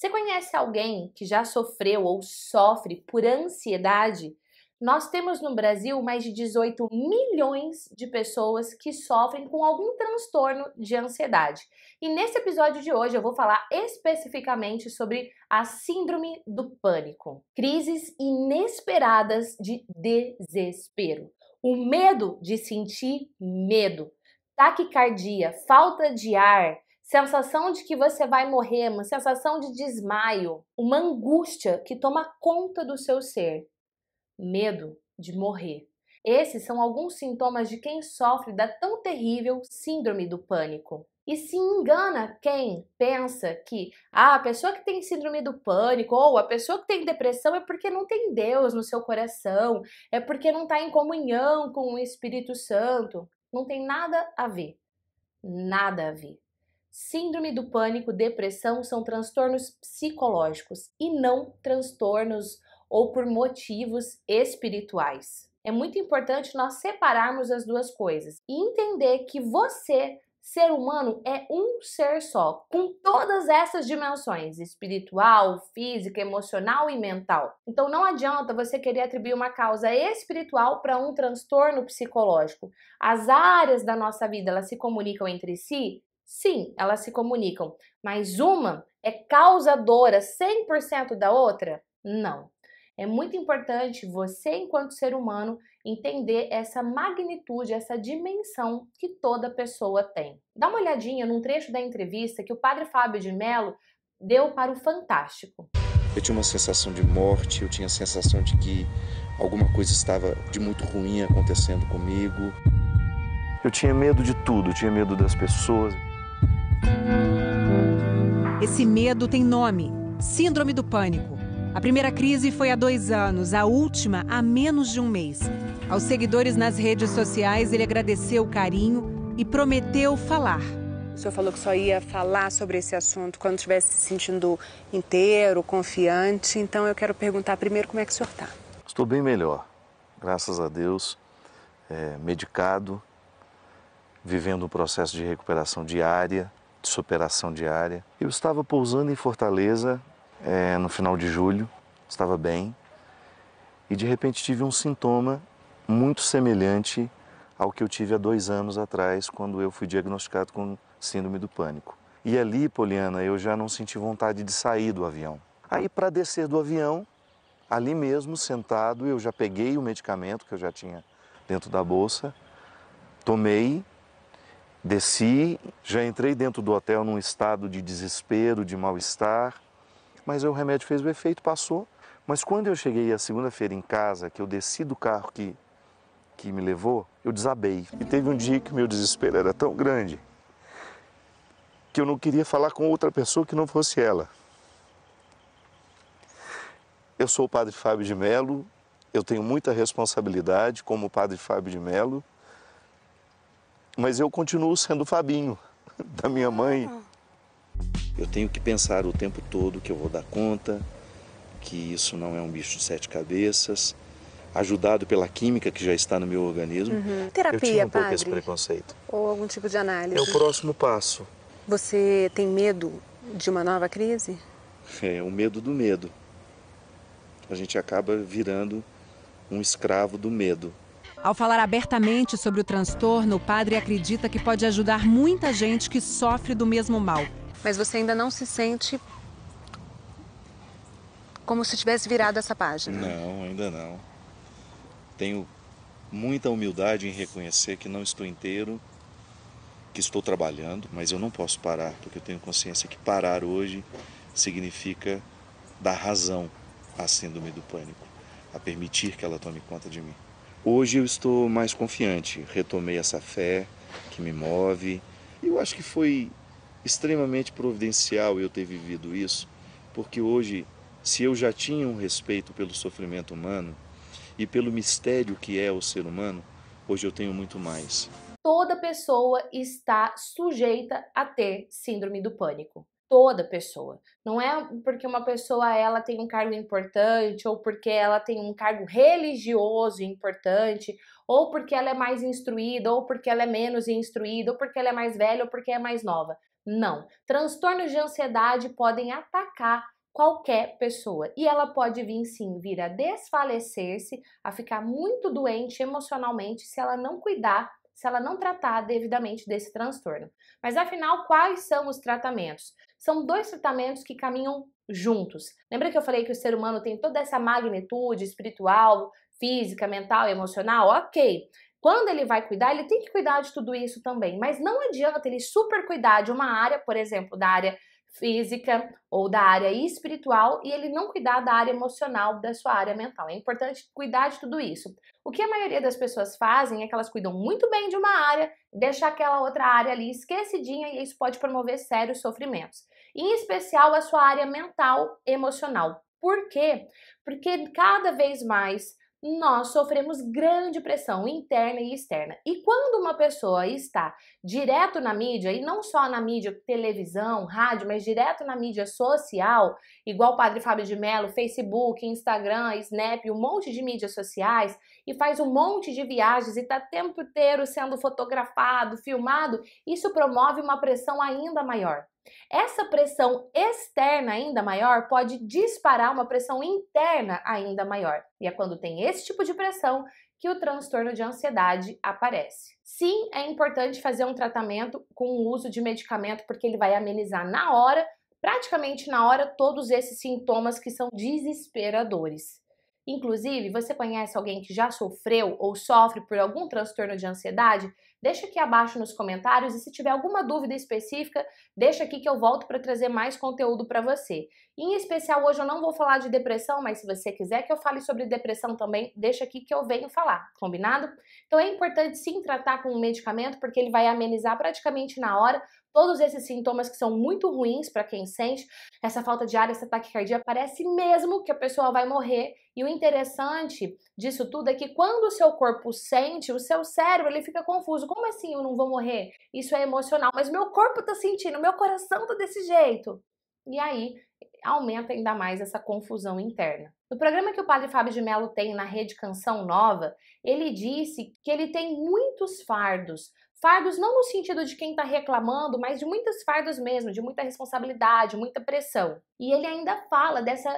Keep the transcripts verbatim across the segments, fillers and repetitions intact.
Você conhece alguém que já sofreu ou sofre por ansiedade? Nós temos no Brasil mais de dezoito milhões de pessoas que sofrem com algum transtorno de ansiedade. E nesse episódio de hoje eu vou falar especificamente sobre a síndrome do pânico. Crises inesperadas de desespero. O medo de sentir medo. Taquicardia, falta de ar, sensação de que você vai morrer, uma sensação de desmaio, uma angústia que toma conta do seu ser. Medo de morrer. Esses são alguns sintomas de quem sofre da tão terrível síndrome do pânico. E se engana quem pensa que ah, a pessoa que tem síndrome do pânico ou a pessoa que tem depressão é porque não tem Deus no seu coração, é porque não está em comunhão com o Espírito Santo. Não tem nada a ver. Nada a ver. Síndrome do pânico, depressão são transtornos psicológicos e não transtornos ou por motivos espirituais. É muito importante nós separarmos as duas coisas e entender que você, ser humano, é um ser só, com todas essas dimensões, espiritual, física, emocional e mental. Então não adianta você querer atribuir uma causa espiritual para um transtorno psicológico. As áreas da nossa vida, elas se comunicam entre si? Sim, elas se comunicam, mas uma é causadora cem por cento da outra? Não. É muito importante você, enquanto ser humano, entender essa magnitude, essa dimensão que toda pessoa tem. Dá uma olhadinha num trecho da entrevista que o padre Fábio de Mello deu para o Fantástico. Eu tinha uma sensação de morte, eu tinha a sensação de que alguma coisa estava de muito ruim acontecendo comigo. Eu tinha medo de tudo, eu tinha medo das pessoas. Esse medo tem nome: Síndrome do Pânico. A primeira crise foi há dois anos, a última há menos de um mês. Aos seguidores nas redes sociais, ele agradeceu o carinho e prometeu falar. O senhor falou que só ia falar sobre esse assunto quando estivesse se sentindo inteiro, confiante. Então eu quero perguntar primeiro como é que o senhor está. Estou bem melhor, graças a Deus, é, medicado, vivendo um processo de recuperação diária, de superação diária. Eu estava pousando em Fortaleza é, no final de julho, estava bem, e de repente tive um sintoma muito semelhante ao que eu tive há dois anos atrás, quando eu fui diagnosticado com síndrome do pânico. E ali, Poliana, eu já não senti vontade de sair do avião. Aí, para descer do avião, ali mesmo, sentado, eu já peguei o medicamento que eu já tinha dentro da bolsa, tomei, desci, já entrei dentro do hotel num estado de desespero, de mal-estar, mas o remédio fez o efeito, passou. Mas quando eu cheguei a segunda-feira em casa, que eu desci do carro que, que me levou, eu desabei. E teve um dia que meu desespero era tão grande que eu não queria falar com outra pessoa que não fosse ela. Eu sou o padre Fábio de Mello, eu tenho muita responsabilidade como padre Fábio de Mello, mas eu continuo sendo Fabinho, da minha mãe. Eu tenho que pensar o tempo todo que eu vou dar conta, que isso não é um bicho de sete cabeças, ajudado pela química que já está no meu organismo. Uhum. Terapia, eu tinha um pouco padre? Esse preconceito. Ou algum tipo de análise? É o próximo passo. Você tem medo de uma nova crise? É o medo do medo. A gente acaba virando um escravo do medo. Ao falar abertamente sobre o transtorno, o padre acredita que pode ajudar muita gente que sofre do mesmo mal. Mas você ainda não se sente como se tivesse virado essa página? Não, ainda não. Tenho muita humildade em reconhecer que não estou inteiro, que estou trabalhando, mas eu não posso parar, porque eu tenho consciência que parar hoje significa dar razão à síndrome do pânico, a permitir que ela tome conta de mim. Hoje eu estou mais confiante, retomei essa fé que me move. Eu acho que foi extremamente providencial eu ter vivido isso, porque hoje, se eu já tinha um respeito pelo sofrimento humano e pelo mistério que é o ser humano, hoje eu tenho muito mais. Toda pessoa está sujeita a ter síndrome do pânico. Toda pessoa. Não é porque uma pessoa ela tem um cargo importante, ou porque ela tem um cargo religioso importante, ou porque ela é mais instruída, ou porque ela é menos instruída, ou porque ela é mais velha, ou porque é mais nova. Não. Transtornos de ansiedade podem atacar qualquer pessoa e ela pode vir sim, vir a desfalecer-se, a ficar muito doente emocionalmente se ela não cuidar, se ela não tratar devidamente desse transtorno. Mas afinal, quais são os tratamentos? São dois tratamentos que caminham juntos. Lembra que eu falei que o ser humano tem toda essa magnitude espiritual, física, mental e emocional? Ok. Quando ele vai cuidar, ele tem que cuidar de tudo isso também, mas não adianta ele super cuidar de uma área, por exemplo, da área física ou da área espiritual e ele não cuidar da área emocional, da sua área mental. É importante cuidar de tudo isso. O que a maioria das pessoas fazem é que elas cuidam muito bem de uma área, deixam aquela outra área ali esquecidinha e isso pode promover sérios sofrimentos. Em especial a sua área mental, emocional. Por quê? Porque cada vez mais nós sofremos grande pressão interna e externa. E quando uma pessoa está direto na mídia, e não só na mídia, televisão, rádio, mas direto na mídia social, igual o Padre Fábio de Mello, Facebook, Instagram, Snap, um monte de mídias sociais, e faz um monte de viagens e está o tempo inteiro sendo fotografado, filmado, isso promove uma pressão ainda maior. Essa pressão externa ainda maior pode disparar uma pressão interna ainda maior. E é quando tem esse tipo de pressão que o transtorno de ansiedade aparece. Sim, é importante fazer um tratamento com o uso de medicamento porque ele vai amenizar na hora, praticamente na hora, todos esses sintomas que são desesperadores. Inclusive, você conhece alguém que já sofreu ou sofre por algum transtorno de ansiedade? Deixa aqui abaixo nos comentários e se tiver alguma dúvida específica, deixa aqui que eu volto para trazer mais conteúdo para você. Em especial, hoje eu não vou falar de depressão, mas se você quiser que eu fale sobre depressão também, deixa aqui que eu venho falar, combinado? Então é importante sim tratar com um medicamento porque ele vai amenizar praticamente na hora todos esses sintomas que são muito ruins para quem sente. Essa falta de ar, essa taquicardia, parece mesmo que a pessoa vai morrer. E o interessante disso tudo é que quando o seu corpo sente, o seu cérebro ele fica confuso. Como assim eu não vou morrer? Isso é emocional, mas meu corpo tá sentindo, meu coração tá desse jeito. E aí aumenta ainda mais essa confusão interna. No programa que o Padre Fábio de Mello tem na Rede Canção Nova, ele disse que ele tem muitos fardos. Fardos não no sentido de quem está reclamando, mas de muitos fardos mesmo, de muita responsabilidade, muita pressão. E ele ainda fala dessa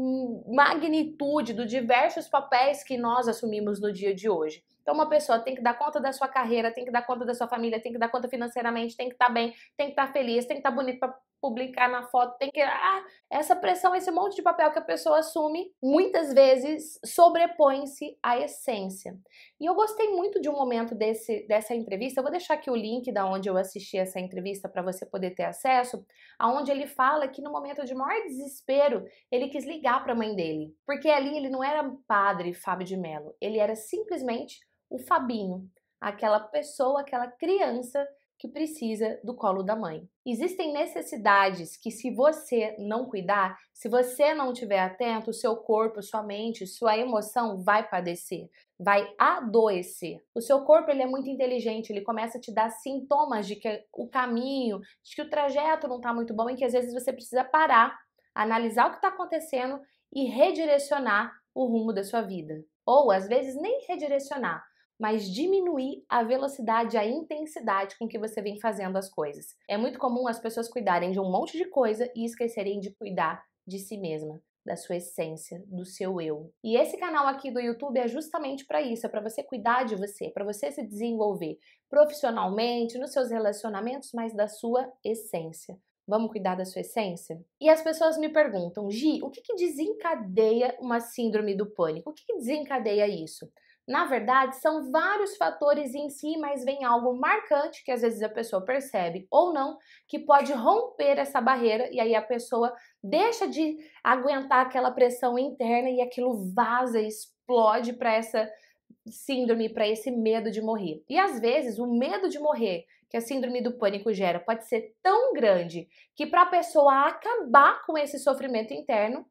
magnitude dos diversos papéis que nós assumimos no dia de hoje. Então uma pessoa tem que dar conta da sua carreira, tem que dar conta da sua família, tem que dar conta financeiramente, tem que estar bem, tem que estar feliz, tem que estar bonito para publicar na foto, tem que... Ah, essa pressão, esse monte de papel que a pessoa assume, muitas vezes sobrepõe-se à essência. E eu gostei muito de um momento desse, dessa entrevista, eu vou deixar aqui o link da onde eu assisti essa entrevista para você poder ter acesso, aonde ele fala que no momento de maior desespero, ele quis ligar para a mãe dele, porque ali ele não era padre Fábio de Mello, ele era simplesmente o Fabinho, aquela pessoa, aquela criança que precisa do colo da mãe. Existem necessidades que se você não cuidar, se você não estiver atento, o seu corpo, sua mente, sua emoção vai padecer, vai adoecer. O seu corpo ele é muito inteligente, ele começa a te dar sintomas de que o caminho, de que o trajeto não está muito bom e que às vezes você precisa parar, analisar o que está acontecendo e redirecionar o rumo da sua vida. Ou às vezes nem redirecionar, mas diminuir a velocidade, a intensidade com que você vem fazendo as coisas. É muito comum as pessoas cuidarem de um monte de coisa e esquecerem de cuidar de si mesma, da sua essência, do seu eu. E esse canal aqui do YouTube é justamente para isso, é para você cuidar de você, para você se desenvolver profissionalmente, nos seus relacionamentos, mas da sua essência. Vamos cuidar da sua essência? E as pessoas me perguntam, Gi, o que, que desencadeia uma síndrome do pânico? O que, que desencadeia isso? Na verdade, são vários fatores em si, mas vem algo marcante que às vezes a pessoa percebe ou não, que pode romper essa barreira e aí a pessoa deixa de aguentar aquela pressão interna e aquilo vaza, explode para essa síndrome, para esse medo de morrer. E às vezes o medo de morrer que a síndrome do pânico gera pode ser tão grande que para a pessoa acabar com esse sofrimento interno,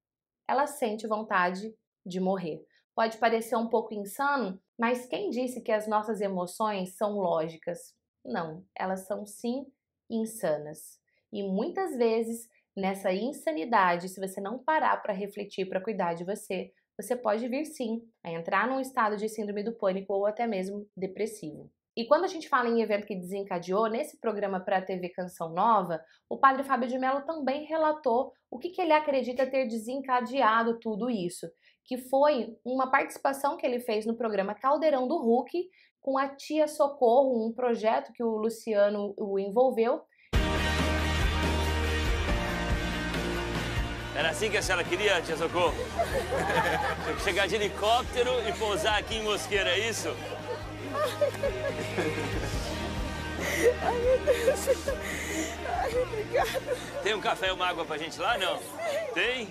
ela sente vontade de morrer. Pode parecer um pouco insano, mas quem disse que as nossas emoções são lógicas? Não, elas são sim insanas. E muitas vezes, nessa insanidade, se você não parar para refletir, para cuidar de você, você pode vir sim a entrar num estado de síndrome do pânico ou até mesmo depressivo. E quando a gente fala em evento que desencadeou, nesse programa para a T V Canção Nova, o padre Fábio de Mello também relatou o que, que ele acredita ter desencadeado tudo isso, que foi uma participação que ele fez no programa Caldeirão do Hulk, com a Tia Socorro, um projeto que o Luciano o envolveu. Era assim que a senhora queria, Tia Socorro? Chegar de helicóptero e pousar aqui em Mosqueira, é isso? Ai, meu Deus. Ai, obrigada. Tem um café e uma água pra gente lá, não? Tem?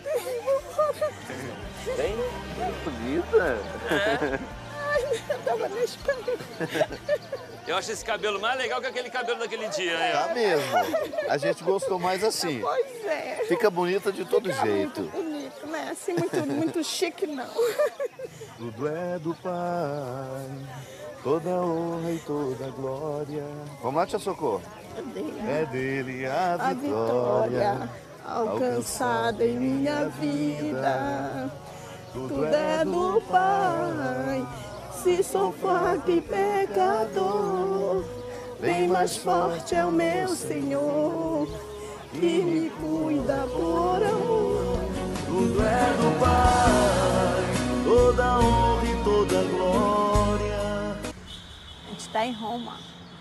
Tem? Bonita. É. Ai, eu tava na espera. Eu acho esse cabelo mais legal que aquele cabelo daquele dia, né? Tá mesmo. A gente gostou mais assim. Pois é. Fica bonita de todo Fica jeito. muito bonito, né? Assim, muito, muito chique, não. Tudo é do Pai, toda honra e toda glória. Vamos lá, Tia Socorro? É dele. É dele a, A vitória, vitória alcançada em minha vida. Tudo é do Pai. Se sou fraco e pecador, bem mais forte é o meu Senhor, que me cuida por amor. Tudo é do Pai, toda honra e toda glória. A gente está em Roma.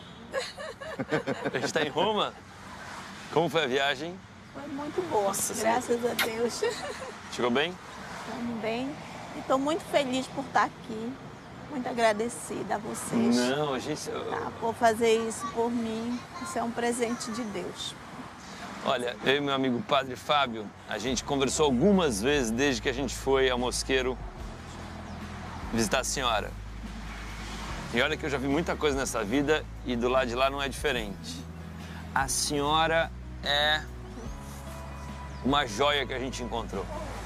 A gente tá em Roma? Como foi a viagem? Foi muito boa, Nossa, graças a Deus. Chegou bem? Estamos bem e estou muito feliz por estar aqui. Muito agradecida a vocês. Não, a gente... Tá, por fazer isso por mim. Isso é um presente de Deus. Olha, eu e meu amigo Padre Fábio, a gente conversou algumas vezes desde que a gente foi ao Mosqueiro visitar a senhora. E olha que eu já vi muita coisa nessa vida e do lado de lá não é diferente. A senhora é uma joia que a gente encontrou.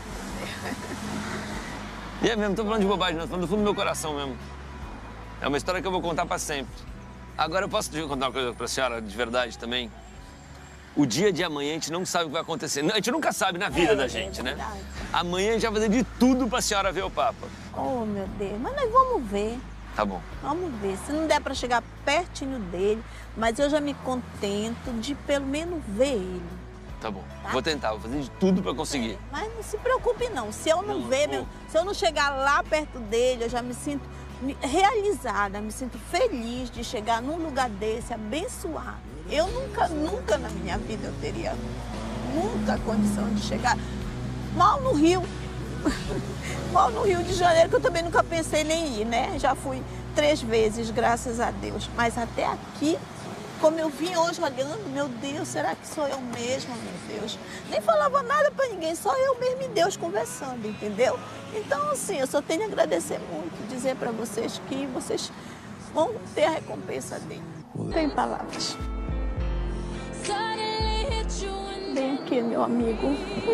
E é mesmo, não tô falando de bobagem, não, tô falando do fundo do meu coração mesmo. É uma história que eu vou contar pra sempre. Agora eu posso contar uma coisa pra senhora de verdade também? O dia de amanhã a gente não sabe o que vai acontecer. A gente nunca sabe na vida É, da gente, é né? verdade. Amanhã a gente vai fazer de tudo pra senhora ver o Papa. Oh, meu Deus. Mas nós vamos ver. Tá bom. Vamos ver. Se não der para chegar pertinho dele, mas eu já me contento de pelo menos ver ele. Tá bom. Tá? Vou tentar, vou fazer de tudo pra conseguir. Mas não se preocupe não. Se eu não, Não, ver, vou. meu, se eu não chegar lá perto dele, eu já me sinto me- realizada, me sinto feliz de chegar num lugar desse, abençoado. Eu nunca, nunca na minha vida eu teria nunca a condição de chegar mal no Rio. Mal no Rio de Janeiro, que eu também nunca pensei nem ir, né? Já fui três vezes, graças a Deus. Mas até aqui, como eu vim hoje olhando, meu Deus, será que sou eu mesma, meu Deus? Nem falava nada pra ninguém, só eu mesmo e Deus conversando, entendeu? Então, assim, eu só tenho a agradecer muito, dizer pra vocês que vocês vão ter a recompensa dele. Não tem palavras. Vem aqui, meu amigo.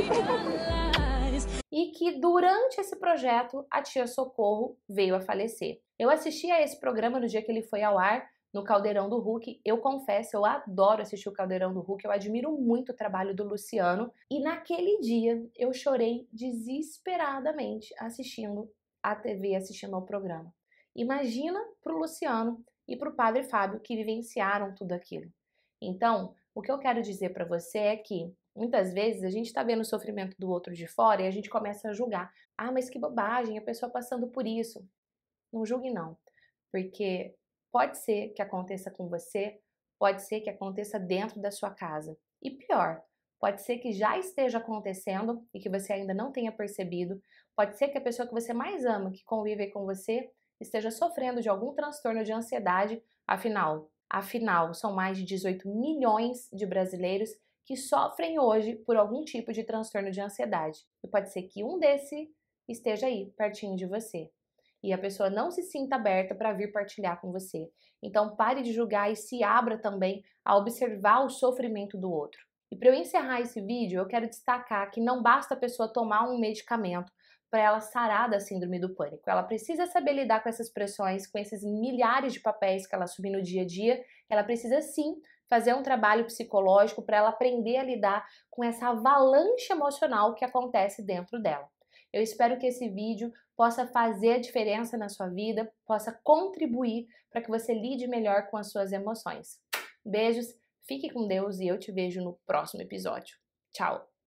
E que durante esse projeto a Tia Socorro veio a falecer. Eu assisti a esse programa no dia que ele foi ao ar, no Caldeirão do Hulk. Eu confesso, eu adoro assistir o Caldeirão do Hulk, eu admiro muito o trabalho do Luciano. E naquele dia eu chorei desesperadamente assistindo a T V, assistindo ao programa. Imagina pro Luciano e pro Padre Fábio que vivenciaram tudo aquilo. Então, o que eu quero dizer para você é que muitas vezes a gente está vendo o sofrimento do outro de fora e a gente começa a julgar. Ah, mas que bobagem, a pessoa passando por isso. Não julgue não, porque pode ser que aconteça com você, pode ser que aconteça dentro da sua casa. E pior, pode ser que já esteja acontecendo e que você ainda não tenha percebido. Pode ser que a pessoa que você mais ama, que convive com você, esteja sofrendo de algum transtorno de ansiedade. Afinal, afinal, são mais de dezoito milhões de brasileiros que sofrem hoje por algum tipo de transtorno de ansiedade. E pode ser que um desse esteja aí, pertinho de você. E a pessoa não se sinta aberta para vir partilhar com você. Então pare de julgar e se abra também a observar o sofrimento do outro. E para eu encerrar esse vídeo, eu quero destacar que não basta a pessoa tomar um medicamento para ela sarar da síndrome do pânico. Ela precisa saber lidar com essas pressões, com esses milhares de papéis que ela assume no dia a dia. Ela precisa sim fazer um trabalho psicológico para ela aprender a lidar com essa avalanche emocional que acontece dentro dela. Eu espero que esse vídeo possa fazer a diferença na sua vida, possa contribuir para que você lide melhor com as suas emoções. Beijos, fique com Deus e eu te vejo no próximo episódio. Tchau!